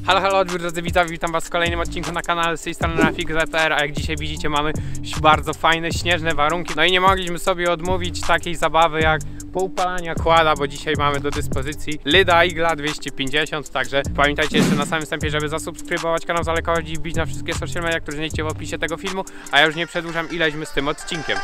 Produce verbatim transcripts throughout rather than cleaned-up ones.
Halo, halo, drodzy widzowie, witam was w kolejnym odcinku na kanale, z tej strony Rafik Z R, a jak dzisiaj widzicie, mamy bardzo fajne, śnieżne warunki. No i nie mogliśmy sobie odmówić takiej zabawy jak poupalania kłada, bo dzisiaj mamy do dyspozycji Lyda Igla dwieście pięćdziesiąt, także pamiętajcie jeszcze na samym wstępie, żeby zasubskrybować kanał, zalajkować i wbić na wszystkie social media, które znajdziecie w opisie tego filmu, a ja już nie przedłużam i lećmy z tym odcinkiem.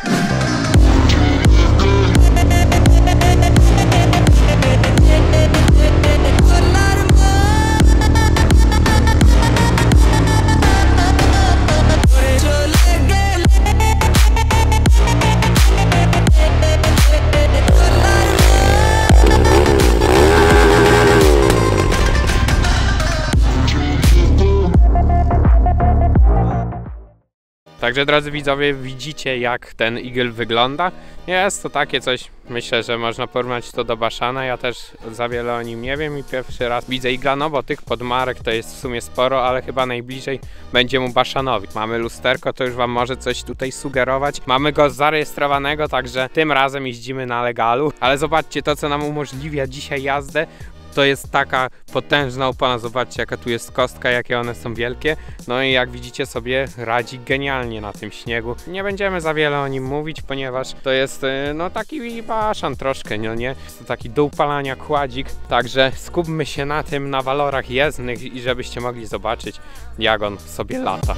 Także drodzy widzowie, widzicie jak ten Eagle wygląda. Jest to takie coś, myślę, że można porównać to do Bashana. Ja też za wiele o nim nie wiem i pierwszy raz widzę Eagla, no bo tych podmarek to jest w sumie sporo, ale chyba najbliżej będzie mu Bashanowi. Mamy lusterko, to już wam może coś tutaj sugerować. Mamy go zarejestrowanego, także tym razem jeździmy na legalu. Ale zobaczcie, to co nam umożliwia dzisiaj jazdę, to jest taka potężna opona. Zobaczcie jaka tu jest kostka, jakie one są wielkie. No i jak widzicie sobie radzi genialnie na tym śniegu. Nie będziemy za wiele o nim mówić, ponieważ to jest no taki Bashan troszkę, no nie? To taki do upalania kładzik. Także skupmy się na tym, na walorach jezdnych i żebyście mogli zobaczyć jak on sobie lata.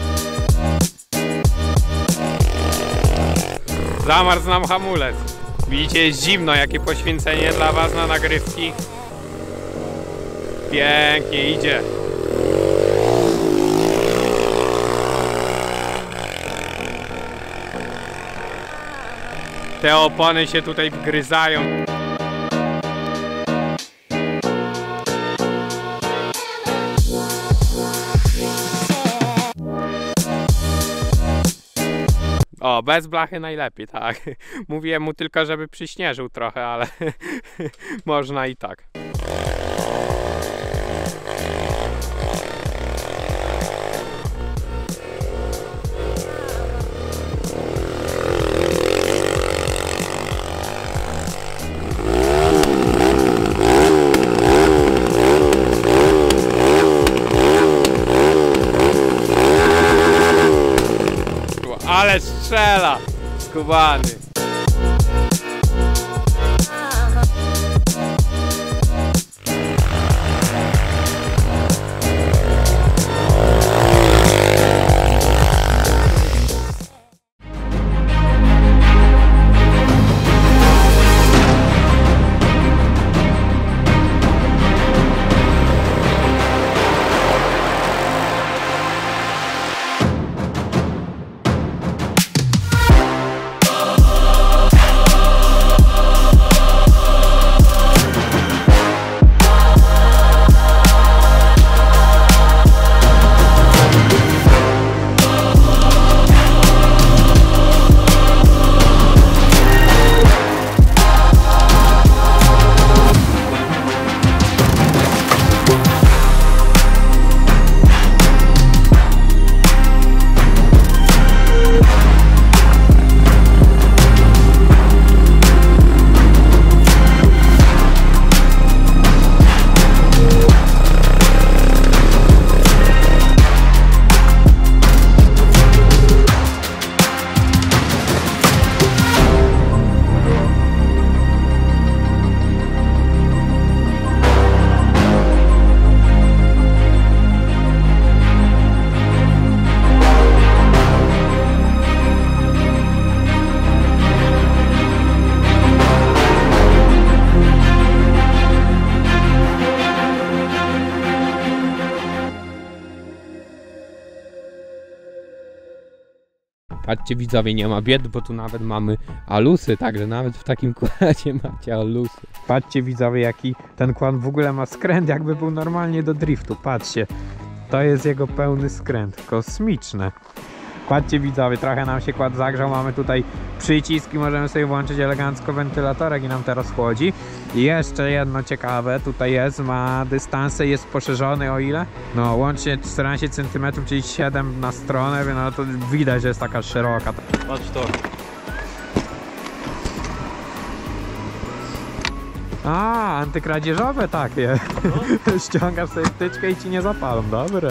Zamarzł nam hamulec. Widzicie, jest zimno, jakie poświęcenie dla was na nagrywki. Pięknie idzie. Te opony się tutaj wgryzają. O, bez blachy najlepiej, tak. Mówiłem mu tylko, żeby przyśnieżył trochę, ale można i tak. Ale strzela! Skubany! Patrzcie widzowie, nie ma biedy, bo tu nawet mamy alusy, także nawet w takim kładzie macie alusy. Patrzcie widzowie, jaki ten kład w ogóle ma skręt, jakby był normalnie do driftu. Patrzcie, to jest jego pełny skręt, kosmiczne. Patrzcie widzowie, trochę nam się kład zagrzał, mamy tutaj przyciski, możemy sobie włączyć elegancko wentylatorek i nam teraz chłodzi. I jeszcze jedno ciekawe, tutaj jest, ma dystanse, jest poszerzony o ile? No łącznie czternaście centymetrów, czyli siedem na stronę, no to widać, że jest taka szeroka. Patrz to. A, antykradzieżowe takie. No. Ściągasz sobie wtyczkę i ci nie zapalą, dobre.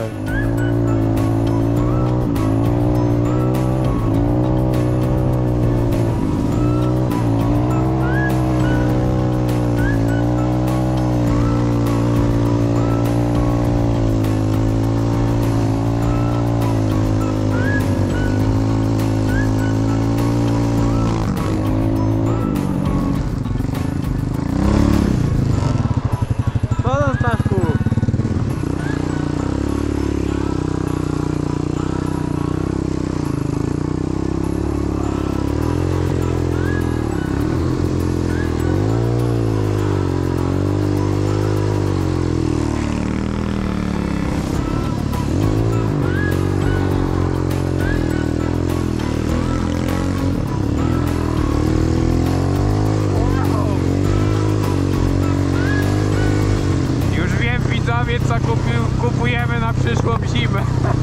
Co kupi- kupujemy na przyszłą zimę.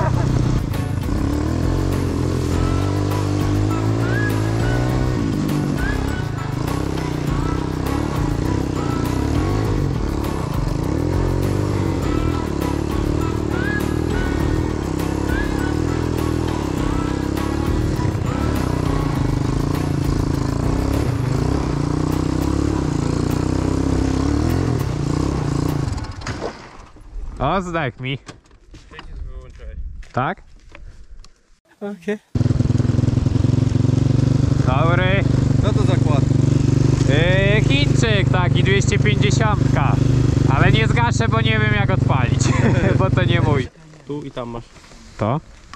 O, zdech mi. Tak? Okej. Okay. Dobry. No to zakład. Yy, Chińczyk taki, dwieście pięćdziesiąt. Ale nie zgaszę, bo nie wiem jak odpalić. Bo to nie mój. Tu i tam masz. To?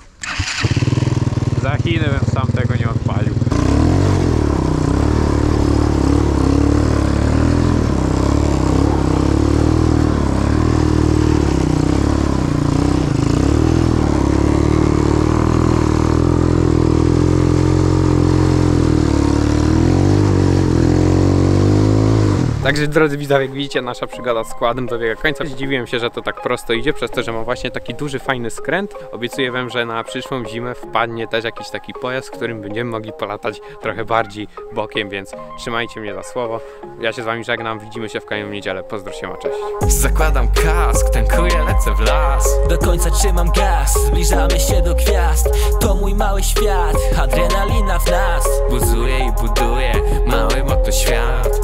Za Chiny bym sam tego nie odpalił. Także drodzy widzowie, jak widzicie, nasza przygoda z składem dobiega końca. Zdziwiłem się, że to tak prosto idzie, przez to, że ma właśnie taki duży, fajny skręt. Obiecuję wam, że na przyszłą zimę wpadnie też jakiś taki pojazd, w którym będziemy mogli polatać trochę bardziej bokiem, więc trzymajcie mnie za słowo. Ja się z wami żegnam, widzimy się w kolejną niedzielę. Pozdro się, ma, cześć. Zakładam kask, tankuję, lecę w las. Do końca trzymam gaz, zbliżamy się do gwiazd. To mój mały świat, adrenalina w nas. Buzuję i buduję mały motoświat.